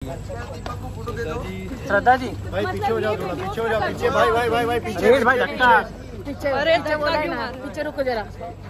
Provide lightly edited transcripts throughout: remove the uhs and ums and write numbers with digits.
श्रद्धा जी भाई पीछे हो जाओ, थोड़ा पीछे हो जाओ, पीछे भाई भाई भाई भाई पीछे भाई धक्का पीछे, अरे बोला ना पीछे रुको जरा।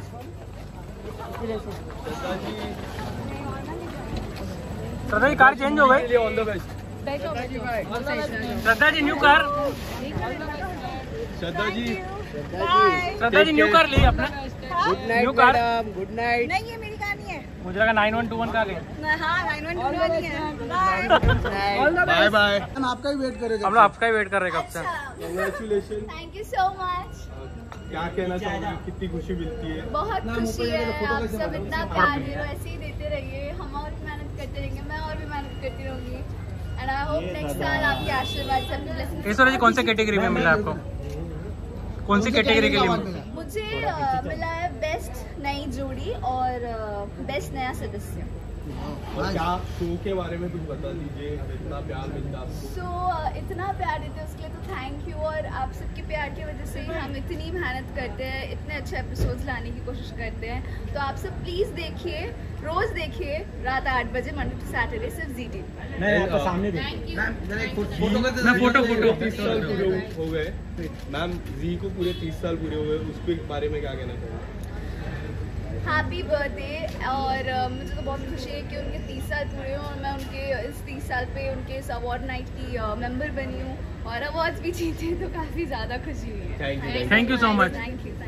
श्रद्धा जी कार चेंज हो गई। All the best Shraddha ji new car. Shraddha ji Shraddha ji new car ली अपने। New car. Good night. नहीं, ये मेरी कार नहीं है। मुझे लगा 9121 कार है। हाँ 9121 ही है। Bye bye. हम आपका ही वेट करेंगे। हम लोग आपका ही वेट कर रहे हैं कब से। Congratulation. Thank you so much. क्या कहना चाहोगे, कितनी खुशी मिलती है? बहुत खुशी है, आप सब इतना प्यार दे रहे हो, ऐसे ही देते रहिए, हम और भी मेहनत करते रहेंगे, मैं और भी मेहनत करती रहूंगी। एंड आई होप नेक्स्ट साल आपके आशीर्वाद से अपनी ब्लेसिंग। ऐश्वर्या जी कौन से कैटेगरी में मिला आपको? कौन सी कैटेगरी के लिए? मुझे मिला है बेस्ट नई जोड़ी और बेस्ट नया सदस्य। और क्या शो के बारे में कुछ बता दीजिए, इतना प्यार मिलता है आपको? इतना प्यार देते हैं उसके लिए तो थैंक यू। और आप सबके प्यार की वजह से ही हम इतनी मेहनत करते हैं, इतने अच्छे एपिसोड्स लाने की कोशिश करते हैं। तो आप सब प्लीज़ देखिए, रोज़ देखिए रात 8 बजे मंडे टू सैटरडे, सिर्फ ZT। मैं आपको सामने थैंक यू। मैं फोटो 30 साल पूरे हो गए मैम, जी को पूरे 30 साल पूरे हुए, उसके बारे में क्या कहना चाहोगे? Happy birthday. और मुझे तो बहुत खुशी है कि उनके 30 साल पूरे हों और मैं उनके इस 30 साल पे उनके इस अवार्ड नाइट की मेंबर बनी हूँ और अवार्ड्स भी जीते, तो काफ़ी ज़्यादा खुशी हुई है। Thank you so much. Thank you.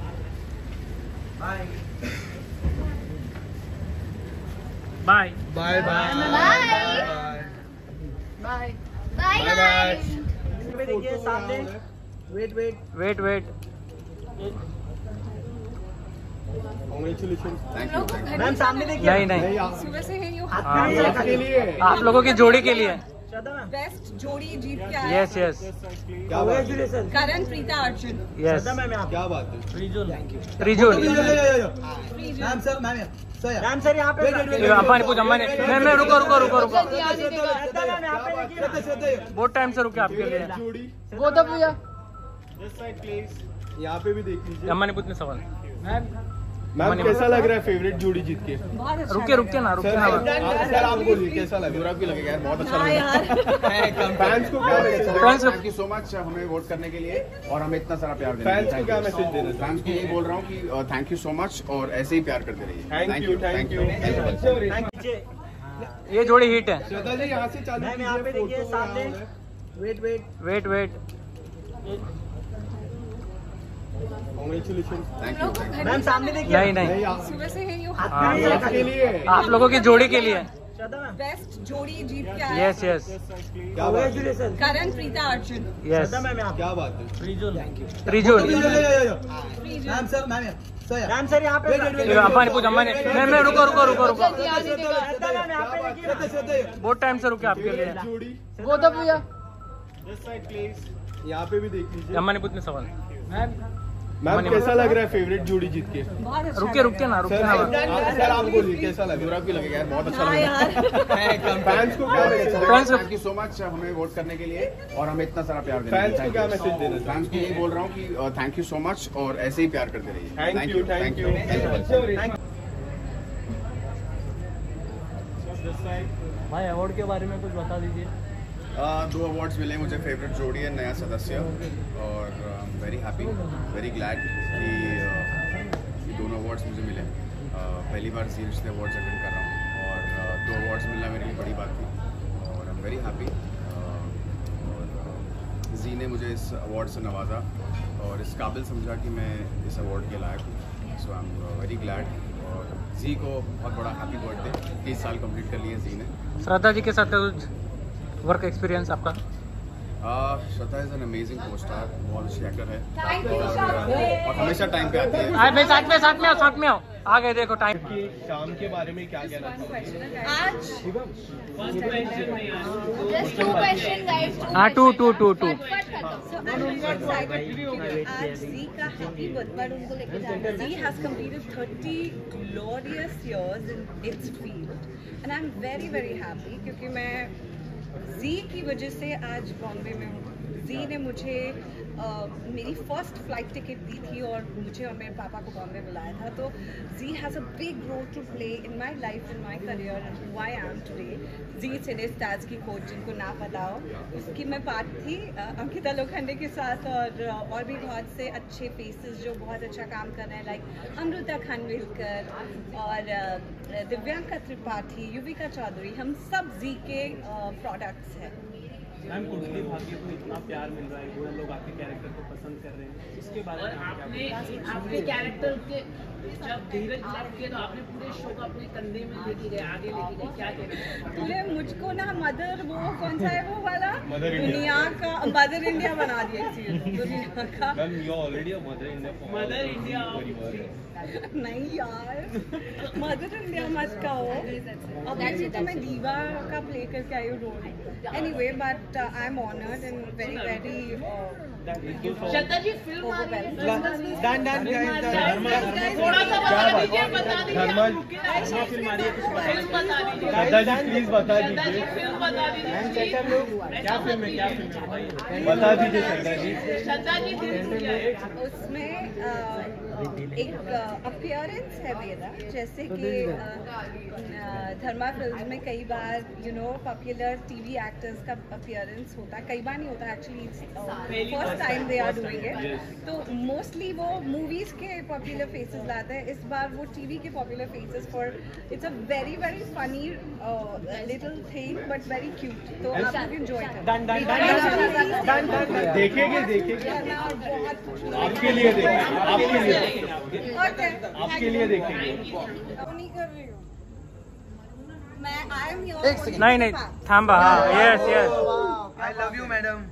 Bye bye bye bye bye. देखिए सामने। Wait wait wait wait. Congratulation. Ma'am सामने देखिए। नहीं नहीं, सुबह से है आपके लिए आप लोगों की जोड़ी के लिए। बेस्ट जोड़ी जीत के आया। यस यस क्या बात है? करण प्रीता अर्जुन। यस। क्या बात है? Rijul. Ma'am sir ma'am sir ma'am sir यहाँ पे अम्मा ने पूछा, अम्मा ने मैं रुको रुको रुको रुको, श्रद्धा बहुत टाइम से रुके आपके लिए। जोड़ी वो तो पूजा यहाँ पे भी देख लीजिए। अम्मा ने पूछने सवाल। मैम कैसा लग रहा है फेवरेट जोड़ी जीत के? रुके रुके ना रुके ना। सर आप बोलिए कैसा लग रहा है? भी लगेगा यार, बहुत अच्छा लगा। फैंस को क्या Friends- thank you so much हमें वोट करने के लिए और हमें इतना सारा प्यार देने फैंस को क्या मैसेज देना? फैंस को यही बोल रहा हूँ कि थैंक यू सो मच और ऐसे ही प्यार करते रहिए। Thank you. ये जोड़ी हिट है। श्रद्धा जी यहाँ से चालू मैम यहाँ पे देखिए सामने। Wait wait wait wait. Congratulation. Thank you. Ma'am सामने देखिए। नहीं नहीं, सुबह से है आपके लिए आप लोगों की जोड़ी के लिए। बेस्ट जोड़ी जीत के आया। यस यस क्या बात है? करण प्रीता अर्जुन। यस। क्या बात है? Rijul. Ma'am sir ma'am sir ma'am sir यहाँ पे अम्मा ने पूछा, अम्मा ने मैं रुको रुको रुको रुको, श्रद्धा बहुत टाइम से रुके आपके लिए। जोड़ी वो तो पूजा यहाँ पे भी देख लीजिए। अम्मा ने पूछने सवाल। मैम कैसा लग रहा है फेवरेट जोड़ी जीत के? रुके रुके ना रुके ना। सर आप बोलिए कैसा लग रहा है? भी लगेगा यार, बहुत अच्छा लगा। फैंस को क्या message? Friends- thank you so much हमें वोट करने के लिए और हमें इतना सारा प्यार देने फैंस को क्या मैसेज देना? फैंस को यही बोल रहा हूँ कि थैंक यू सो मच और ऐसे ही प्यार करते रहिए। Thank you. भाई अवार्ड के बारे में कुछ बता दीजिए। 2 अवार्ड्स मिले मुझे, फेवरेट जोड़ी है, नया सदस्य और वेरी हैप्पी वेरी ग्लैड कि ये दोनों अवार्ड्स मुझे मिले। पहली बार जी रिश्ते अवार्ड्स अटेंड कर रहा हूँ और 2 अवार्ड्स मिलना मेरे लिए बड़ी बात थी और आई एम वेरी हैप्पी। और जी ने मुझे इस अवार्ड से नवाजा और इस काबिल समझा कि मैं इस अवार्ड के लायक हूँ। So I am very glad और जी को बहुत बड़ा हैप्पी बर्थडे। 30 साल कंप्लीट कर लिए जी ने। श्रद्धा जी के साथ वर्क एक्सपीरियंस आपका? Shraddha is an amazing co star, बहुत अच्छी एक्टर है और हमेशा टाइम पे आती है। भाई साथ में आओ आ गए। देखो टाइम। शाम के बारे में क्या कहना चाहोगे? आज just 2 question guys। हाँ 2 So I'm really excited क्योंकि आज जी का हैप्पी बर्थडे उनको लेके जाना। जी has completed 30 glorious years in its field and I'm very happy क्योंकि मैं जी की वजह से आज बॉम्बे में हूँ जी ने मुझे मेरी फर्स्ट फ्लाइट टिकट दी थी और मुझे और मेरे पापा को बॉम्बे बुलाया था। तो Zee has a big role to play in my life, in my career and who I am today. Zee cine stars की कोच, जिनको ना पता हो, उसकी मैं पार्ट थी अंकिता लोखंडे के साथ, और भी बहुत से अच्छे फेसेस जो बहुत अच्छा काम कर रहे हैं, लाइक अमृता खानविलकर और दिव्यांका त्रिपाठी, युविका चौधरी, हम सब जी के प्रोडक्ट्स हैं। मैम कुंडली भाग्य को इतना प्यार मिल रहा है, वो लोग आपके कैरेक्टर को पसंद कर रहे हैं, इसके बारे में आपने कैरेक्टर के जब धीरज लग के तो आपने पूरे शो को अपने कंधे में लेके गए, आगे लेके गए, क्या कहना है? मुझको ना मदर, वो कौन सा है वो वाला, मदर दुनिया का मदर इंडिया बना दिया दुनिया का। Ma'am you already a mother India. Mother India नहीं यार, मदर इंडिया मत कहो, अभी तो मैं दीवा का प्ले करके आई हूँ role. Anyway, but I am honoured and very very Shraddha ji film थोड़ा सा बता दीजिए, बता दीजिए फिल्म आ रही है, कुछ फिल्म बता दीजिए, श्रद्धा जी प्लीज बता श्रद्धा जी दीजिए, फिल्म बता दीजिए, क्या फिल्म है, क्या फिल्म है, बता दीजिए श्रद्धा जी। श्रद्धा जी फिल्म क्या है? उसमें एक अपीयरेंस है मेरा, जैसे कि धर्मा फिल्म में कई बार पॉपुलर टीवी एक्टर्स का अपीयरेंस होता है, कई बार नहीं होता actually, first time they are doing it. तो मोस्टली वो मूवीज के पॉपुलर फेसेस लाते हैं, इस बार वो टीवी के popular faces for it's a very very funny little thing but very cute. तो आप लोग एंजॉय करें, देखेंगे आपके लिए देखेंगे, आपके लिए देखेंगे। नहीं नहीं थांबा, हाँ yes yes. I love you madam.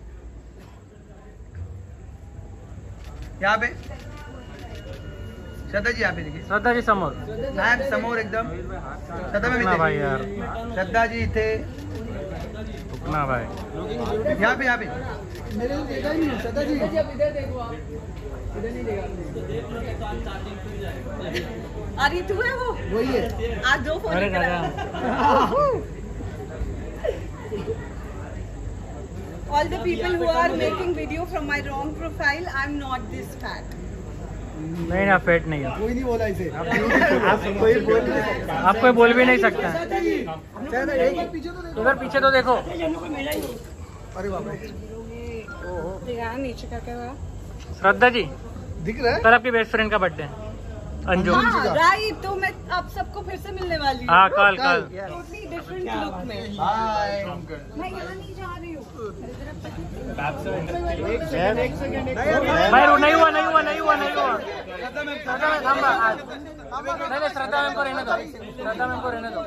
यहाँ पे श्रद्धा जी, यहाँ पे देखिए, श्रद्धा जी समोर, मॅम समोर एकदम, श्रद्धा ना मॅम भाई इथे, यार, श्रद्धा जी इथे, ना भाई, यहाँ पे, यहाँ पे मेरे को देखा ही नहीं, श्रद्धा जी इधर देखो, आप इधर नहीं देखा। अरे तू है वो, वही है, आज दो फोन अरे दादा, all the people who are making video from my wrong profile, I'm not this fat. नहीं ना फेट नहीं है, कोई नहीं बोला इसे, आप कोई बोल भी नहीं सकता। पीछे उधर पीछे तो देखो, अरे बाप रे, नीचे का क्या हुआ? श्रद्धा जी दिख रहा है। कल आपकी बेस्ट फ्रेंड का बर्थडे है, अंजू। हाँ राइट, तो मैं आप सबको फिर से मिलने वाली हूँ। हाँ कल कल टोटली डिफरेंट लुक में। बाय। मैं यहाँ नहीं जा रही हूँ। भाई नहीं हुआ नहीं हुआ नहीं हुआ नहीं हुआ, श्रद्धा मैम थांबा, नहीं नहीं श्रद्धा मैम को रहने दो, श्रद्धा मैम को रहने दो।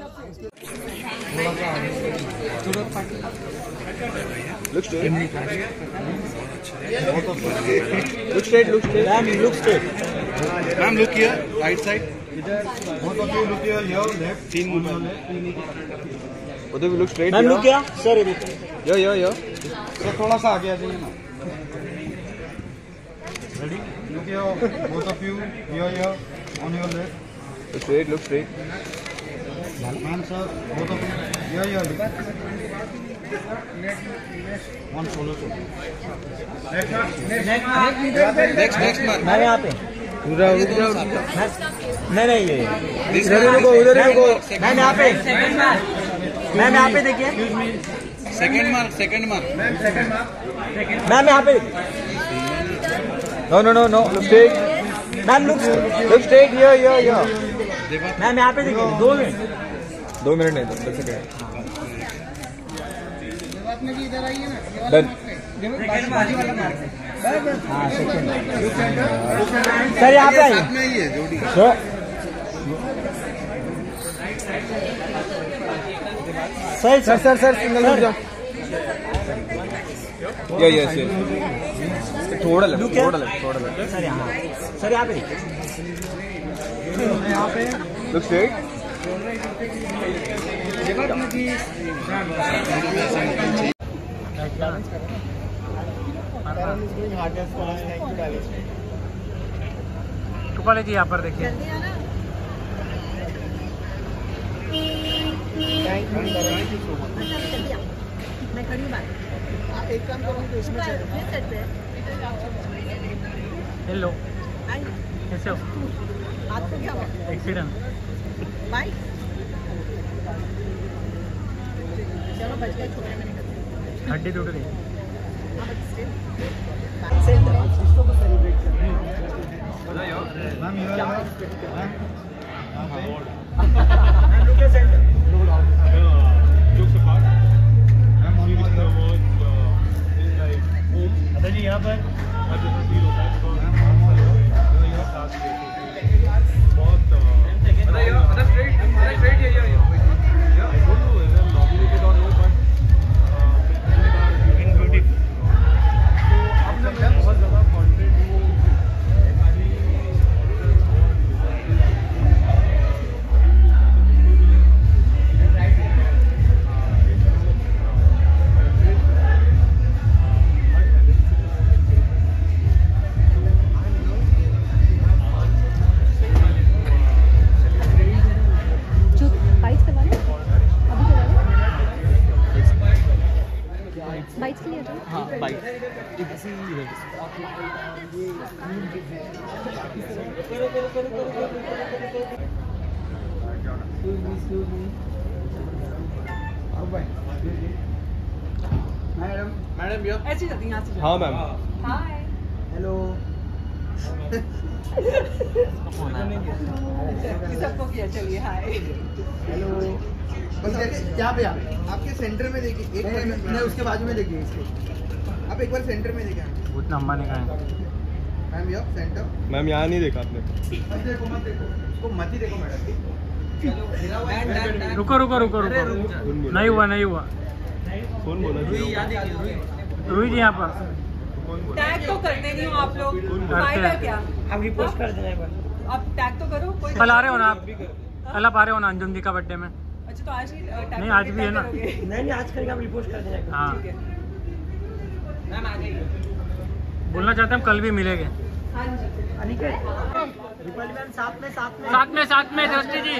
Look straight. Look straight. Look straight. Ma'am, look straight. Ma'am, look here. Right side. Both of you look here, left. Teen movement. Both of you look straight. Ma'am here. Look क्या sir, Yo. तो थोड़ा सा आगे आ जाइए ना। Ready? Look here, both of you, here, on your left. Look straight. Look straight. Ma'am, sir, both of you, here. One solo shot. Next, man. मैं यहाँ पे, नहीं ये उधर ही रुको. मैम यहाँ पे, मैम यहाँ पे देखिए, Second mark. मैम यहाँ पे, No. Look straight. Ma'am look straight. Here. Ma'am यहाँ पे देखिए, 2 मिनट, 2 मिनट नहीं, 10 सेकंड. Done. सर यहाँ पे आइए, साथ में ही है जोड़ी. सर सिंगल हो जाओ, Yes. थोड़ा लेफ्ट. सर यहाँ पे देखिए, Look straight. कृपाली जी यहाँ पर देखिए, जल्दी आना। Thank you so much. मैं एक काम करो तो इसमें हेलो, कैसे हो? आपको क्या हुआ? एक्सीडेंट। बाइक चलो बच गए, छोटे मैंने हड्डी टूट गई। जी यहाँ पर बाइक्स के लिए तो हाँ बाइक मैडम ऐसे जाती यहाँ से। हाँ मैम। हाय हेलो सबको किया, चलिए हाय। हेलो बस यहाँ पे आपके सेंटर में देखिए, एक नहीं उसके बाजू में देखिए इसके, आप एक बार सेंटर में देखिए। उतना अम्मा ने कहा मैम यो सेंटर, मैम यहाँ नहीं देखा आपने। मत देखो उसको मत ही देखो मैडम। रुको रुको रुको रुको, नहीं हुआ नहीं हुआ। कौन बोला? रूही जी यहाँ पर टैग तो करते नहीं हो आप लोग, करते फायदा हैं। क्या? अब रिपोस्ट कर देना एक बार। आप टैग तो करो। कोई कल आ रहे हो ना आप? कल आप आ रहे हो ना अंजुम जी का बर्थडे में? अच्छा तो आज ही टैग नहीं, आज भी है ना। नहीं आज करके आप रिपोस्ट कर देना। हाँ ठीक है मैम, आ गई। बोलना चाहते हैं हम कल भी मिलेंगे। हाँ जी रूपाली मैम साथ में साथ में दृष्टि जी,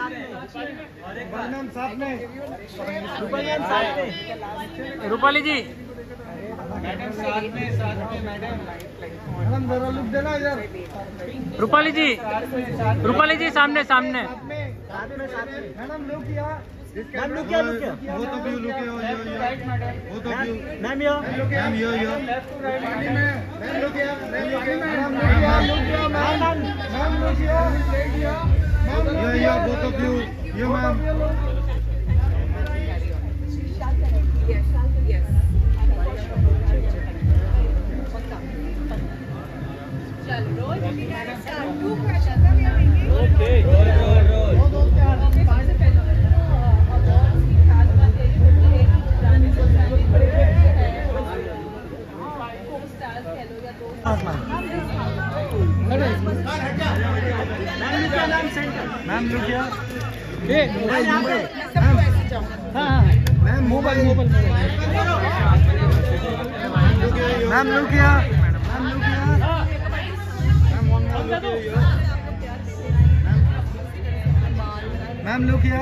मैम साथ में रूपाली मैम साथ में रूपाली जी मैडम साथ में मैडम जरा लुक देना इधर। रूपाली जी सामने साथ में मैडम लुक किया, मैम लुक किया बोथ ऑफ यू लुक किया, both of you ma'am yo ma'am yo left to right ma'am look किया, मैम लुक किया मैम लुक किया both of you yo ma'am. Ma'am look किया, ma'am mobile ma'am look किया, ma'am look किया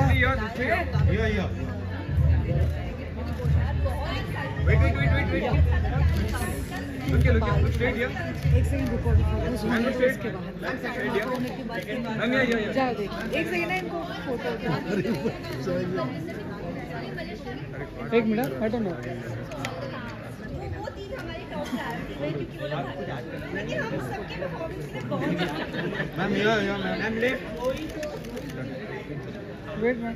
Look straight here. एक second रुको, ma'am इसके बाद जाओ देखिए, एक सेकंड इनको फोटो। एक मिनट हटो ना। Ma'am yo ma'am left wait ma'am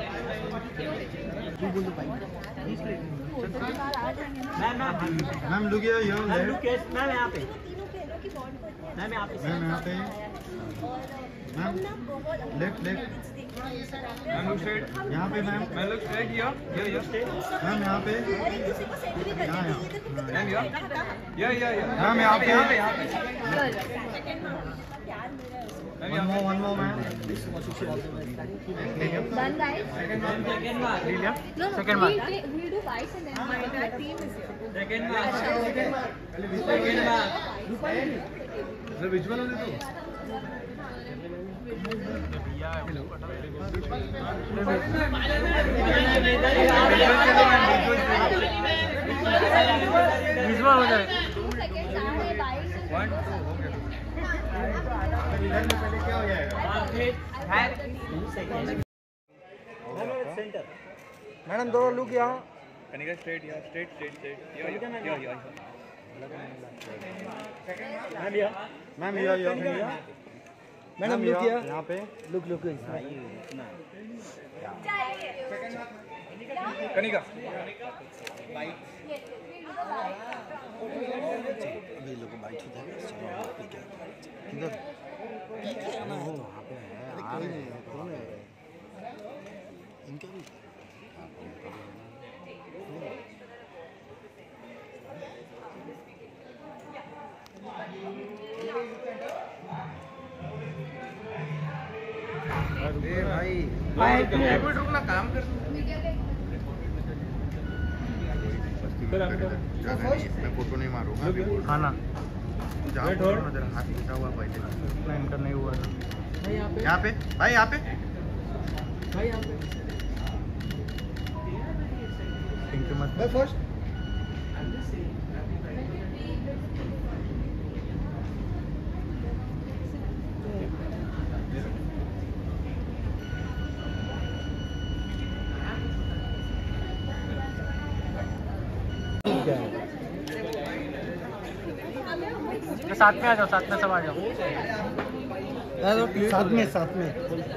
ma'am look yo ma'am यहाँ पे मैम यहाँ पे ma'am left ma'am look straight. यहाँ पे ma'am ma'am look straight here. Ma'am यहाँ पे मैम here. Yeah. मैम यहाँ पे One more, ma'am. Done, guys? No, Second one. We'll do vice and then My entire team is here. Sir, which one only two? Centre madam दो look यहाँ Kanika straight या straight straight straight या ma'am या madam look यहाँ पे look Kanika अभी लोग bite हो जाएगा किधर पीके आना है वहाँ पे है कोई नहीं कौन है इनका भी भाई एक मिनट रुकना काम कर मैं फोटो नहीं मारूंगा खाना नजर हाथ खींचा हुआ पहले प्लान करना ही हुआ था यहाँ पे भाई यहाँ पे मत फर्स्ट साथ में आ जाओ, साथ में सब आ जाओ। साथ में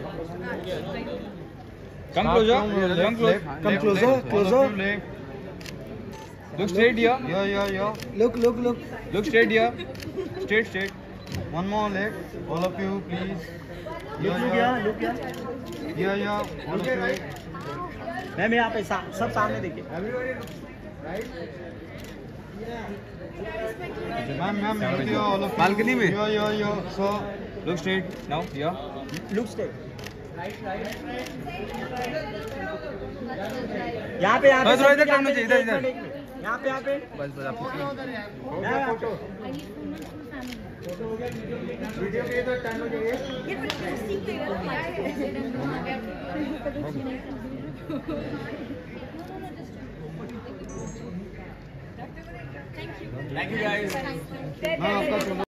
Come closer. Come close. Come closer. Look straight here. Yeah. Look. Look straight here. Straight. One more leg. All of you, please. Look here. Yeah. All of you. Ma'am यहाँ पे सब सामने देखिए। Ma'am all of you. Balcony में? Yeah. So Look straight. Now here. look straight. यहाँ पे बस थोड़ा इधर टर्न चाहिए, इधर। यहाँ पे बस आप वीडियो के इधर टर्न हो जाइए। Thank you guys.